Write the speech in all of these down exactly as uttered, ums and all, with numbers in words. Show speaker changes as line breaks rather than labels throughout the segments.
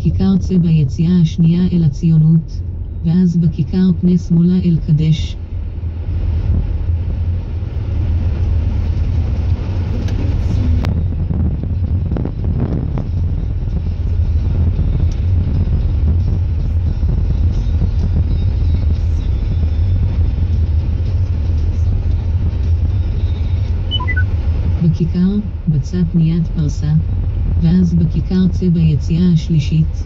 בכיכר צבע יציאה השנייה אל הציונות, ואז בכיכר פני שמאלה אל קדש. בכיכר, בצד פניית פרסה, ואז בכיכר צבע יציאה השלישית.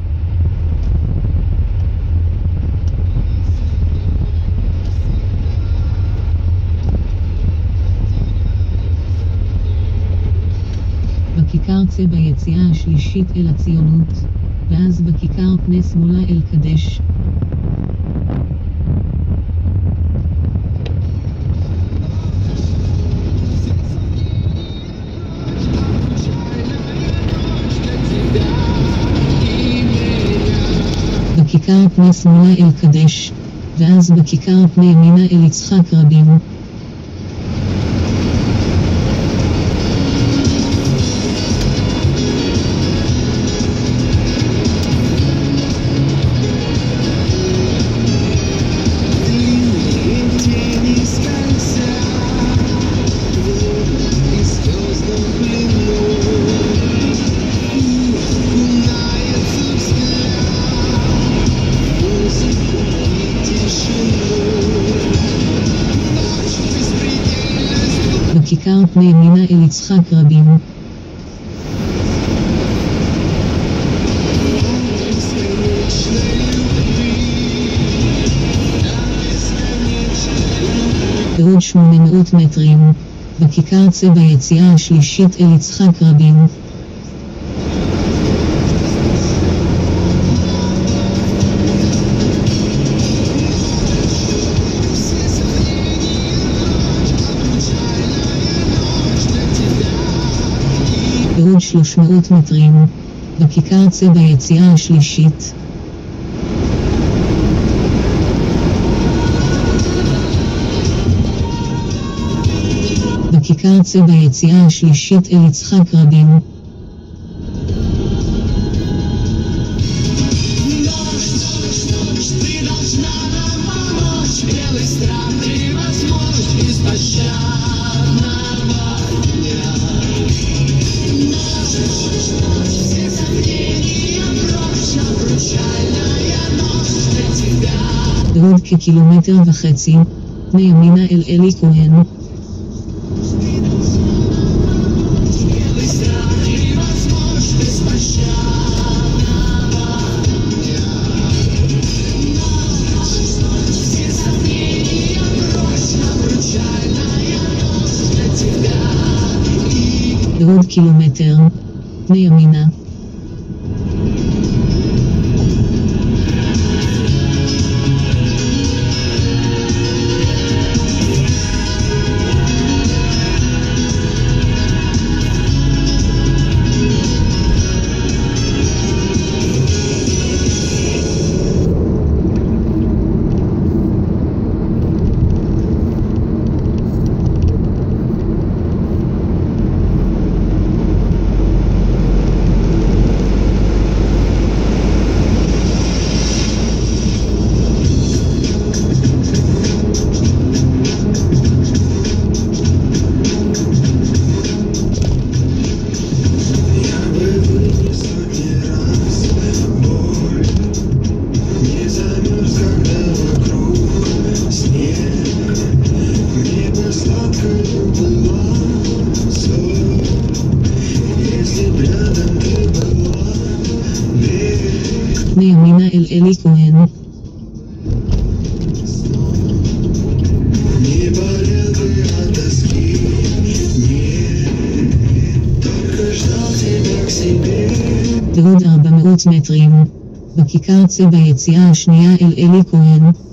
בכיכר צבע יציאה השלישית אל הציונות, ואז בכיכר פני שמאלה אל קדש. בכיכר פני שמאלה אל קדש, ואז בכיכר פני ימינה אל יצחק רבין. בכיכר פני ימינה אל יצחק רבין. בעוד שמונה מאות מטרים, בכיכר צבע יציאה השלישית אל יצחק רבין. בעוד שלוש מאות מטרים, בכיכר צבע יציאה השלישית. בכיכר צבע יציאה השלישית אל יצחק רבין. בעוד כקילומטר וחצי, פני ימינה אל אלי כהן. בעוד קילומטר, פני ימינה. פני ימינה אל אלי כהן. בעוד ארבע מאות מטרים, בכיכר צבע יציאה השנייה אל אלי כהן.